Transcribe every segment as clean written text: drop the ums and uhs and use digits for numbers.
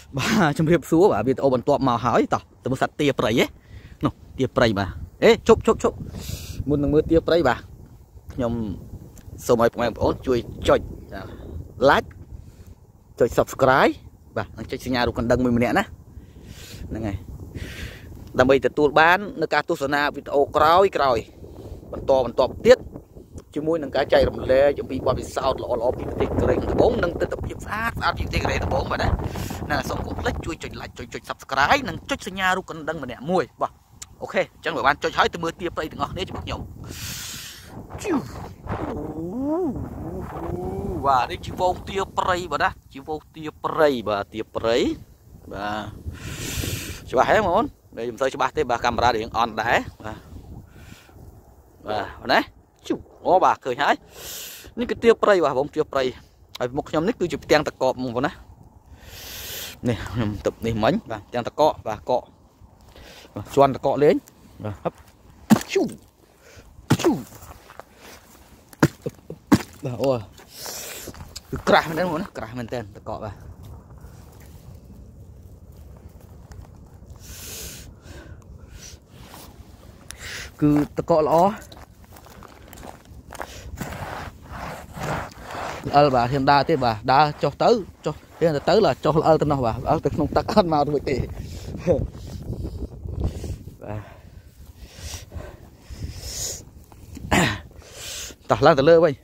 bà trong hiệp xúa bà video bận tọa màu hỏi tỏ từ một sạch tia prey ấy nó tia prey bà ê chụp muốn đừng mưa tia prey bà nhom số mấy em ổn chui choi like choi subscribe bà nó chơi sinh nhà được còn đăng mình nè nè này đam bây từ tour bán nó cả tour sana video còi bận tọa tiết chứ mũi nâng cá chay làm lê chuẩn bị qua bị sao lọ bị tê kering bốn nâng tập nghiệp phát bị tê kering bốn mà đấy nè xong cũng lấy chui chui subscribe nâng chui sinh nhà luôn còn đăng mình nè mùi bà ok chẳng phải ban cho hỏi từ mưa tiệp đây từ ngọc đấy cho bác nhộng và đây chỉ vô tiệp prey bà đó chỉ vô tiệp prey bà cho bà hết món đây chúng tôi cho bà thêm bà camera điện on đấy và đấy ô bà cười hái ní cái tiệp prey bà bông tiệp prey một nhóm nick tôi chụp tiền tạc cọp một nè nè tập này mánh và tiền tạc cọ và cọ xoan tạc cọ lên hấp bà ôi cà mình đến muốn cà mình tên tạc cọ bà cứ tạc cọ ló bà hiện đa thế bà đã cho tới cho hiện là tới là cho tên nào bà ở từ không tắc ăn màu được thì tạt lan từ lơ vậy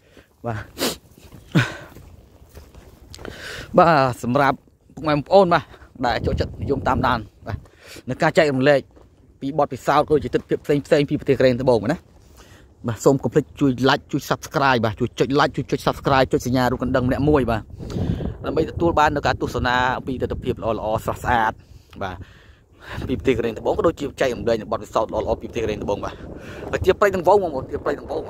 bà sầm rạp cũng em ôn mà để cho trận dùng tam đàn nó ca chạy một lệ bị bọt bị sao tôi chỉ thực hiện xem phi bật kren tới bầu mà đấy bà xong complete chui like chui subscribe bà chui like chui subscribe chui sinh nhà luôn còn đăng mẹ môi bà là bây giờ tour ban nó cả tour sana bị tập hiệp lò sạt bà bị tê kren tới bóng có đôi chiều chạy một đời bọt bị sao lò bị tê kren tới bóng bà và chia play thằng vốn một chia play thằng vốn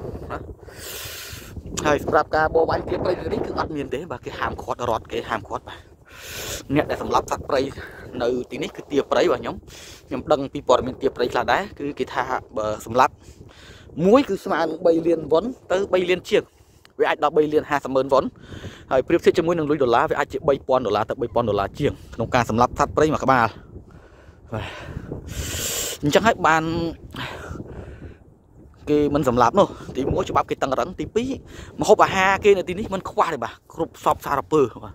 hay sập ca bò bánh chia play cái cứ ăn miền thế bà cái hàm khót rọt cái hàm khót bà nè để sắm lắp sạch play nơi tí nít cái tia play bà nhóm đăng people miền tia play là đấy cứ cái tha bờ sắm lắp muối cứ xem bay liên vốn tới bay liên chiếc với anh đã bay liên 20,000 vốnហើយប្រៀបធៀបជាមួយនឹងលុយដុល្លារវាអាចជា $3,000 ទៅ $3,000 ជាងក្នុងការសម្លាប់សត្វព្រៃមួយក្បាលអញ្ចឹងហើយបានគេមិនសម្លាប់នោះទី1ច្បាប់គេតឹងរឹងទី2ម្ហូបអាហារគេនៅទីនេះមិនខ្វះទេបាទគ្រប់សពសារពើបាទ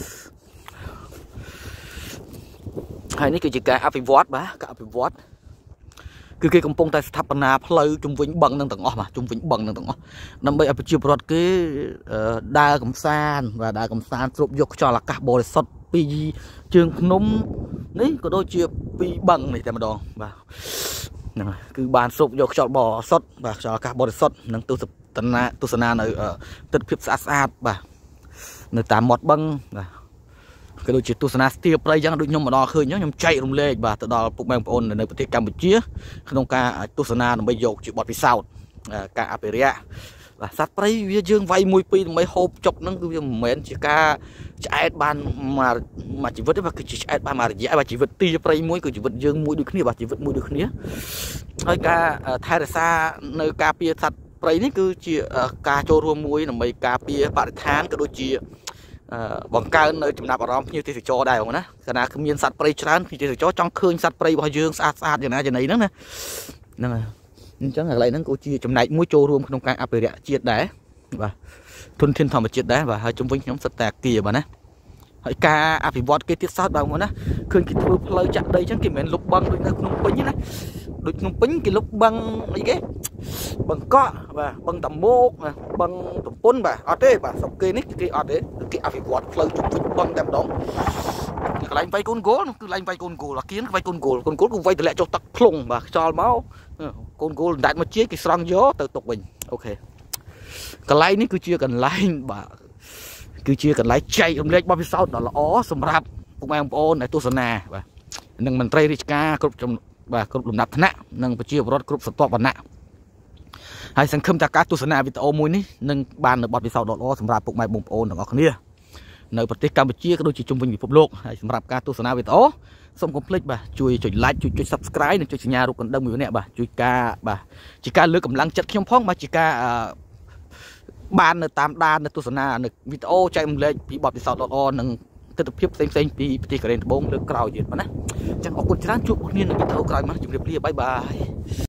ហើយនេះគឺជាការអភិវឌ្ឍបាទការអភិវឌ្ឍគឺគេកំពុងតែស្ថាបនាផ្លូវជុំវិញបឹងនឹងទាំងអស់បាទជុំវិញបឹងនឹងទាំងអស់ដើម្បីឲ្យប្រជាពលរដ្ឋគេដើរកំសាន្តបាទដើរកំសាន្តស្រូបយកខ្យល់អាកាសបរិសុទ្ធពីជើងភ្នំនេះក៏ដូចជាពីបឹងនេះតែម្ដងបាទហ្នឹងហើយគឺបានស្រូបយកខ្យល់បរិសុទ្ធបាទខ្យល់អាកាសបរិសុទ្ធនិងទស្សនានៅទិដ្ឋភាពស្អាតបាទនៅតាមមាត់បឹងបាទក៏ដូចជាទស្សនាស្ទាបព្រៃចឹងដូចខ្ញុំមកដល់ឃើញខ្ញុំចែករំលែកបាទទៅដល់ពុកម៉ែបងប្អូននៅប្រទេសកម្ពុជាក្នុងការទស្សនាដើម្បីយកជាបទពិសោធន៍ការអភិរក្សបាទសត្វព្រៃវាយើងវាយមួយពីរដើម្បីហូបចុកហ្នឹងគឺវាមិនមែនជាការឆ្អែតបានមួយជីវិតទេបាទគឺជាឆ្អែតបានមួយរយៈបាទជីវិតទីព្រៃមួយគឺជីវិតយើងមួយដូចគ្នាបាទជីវិតមួយដូចគ្នាហើយការថែរក្សានៅការពារសត្វព្រៃនេះគឺជាការចូលរួមមួយដើម្បីការពារបរិស្ថានក៏ដូចជាបង្កើននៅចំណាប់អារម្មណ៍ភ្ញៀវទេសចរដែរបងណាកាលណាគ្មានសត្វព្រៃច្រើនភ្ញៀវទេសចរចង់ឃើញសត្វព្រៃរបស់យើងស្អាតយ៉ាងណាយ៉ាងណីហ្នឹងណាហ្នឹងហើយអញ្ចឹងកន្លែងហ្នឹងក៏ជាចំណែកមួយចូលរួមក្នុងការអភិរក្សជាតិដែរបាទធនធានធម្មជាតិដែរបាទហើយជំវិញខ្ញុំសិតតែគៀបាទណាហើយការអភិវឌ្ឍគេទៀតសោតបាទបងណាឃើញគេធ្វើផ្លូវចាក់ដីអញ្ចឹងគេមិនមែនលុបបឹងដូចនៅក្នុងពេញទេណាដូចក្នុងពេញគេលុបបឹងអីគេបឹងកក់បាទបឹងតមោកបឹងតំពុនបាទអត់ទេបាទស្រុកគេនេះគេអត់ទេគេអភិវឌ្ឍផ្លូវជុំវិញបឹងតែម្ដងកន្លែងវាយកូនគោលគឺកន្លែងវាយកូនគោលអាគៀនវាយកូនគោលគឺវាយតម្លាក់ចុះទឹកភ្លុងបាទខ្យល់មកកូនគោលដាច់មកជាគេស្រង់យកទៅទុកវិញអូខេកន្លែងនេះគឺជាកន្លែងបាទគឺជាកន្លែងចែករំលែកបទពិសោធន៍ដ៏ល្អសម្រាប់ពុកម៉ែបងប្អូនដែលទស្សនាបាទនិងមន្ត្រីរាជការគ្រប់គ្រប់លំដាប់ឋានៈនិងប្រជាពលរដ្ឋគ្រប់ស្រទាប់វណ្ណៈហើយសង្ឃឹមថាការទស្សនាវីដេអូមួយនេះនឹងបាននៅបទពិសោធន៍ដ៏ល្អសម្រាប់ពុកម៉ែបងប្អូនទាំងអស់គ្នានៅប្រទេសកម្ពុជាក៏ដូចជាជុំវិញពិភពលោកហើយសម្រាប់ការទស្សនាវីដេអូសូមកុំភ្លេចបាទជួយចុច like ជួយ subscribe និងចុចសញ្ញារូបកណ្ដឹងមួយនេះបាទជួយការបាទជាការលើកកម្លាំងចិត្តខ្ញុំផងបាទជាការបាននៅតាមដាននៅទស្សនានៅវីដេអូចែករំលែកពីបទពិសោធន៍ល្អនិងទស្សនវិជ្ជាផ្សេងៗពីប្រទេសកូរ៉េត្បូងលើក្រោយទៀតណាចឹងអរគុណច្រើនជួបគ្នានៅវីដេអូក្រោយមកជម្រាបលាបាយបាយ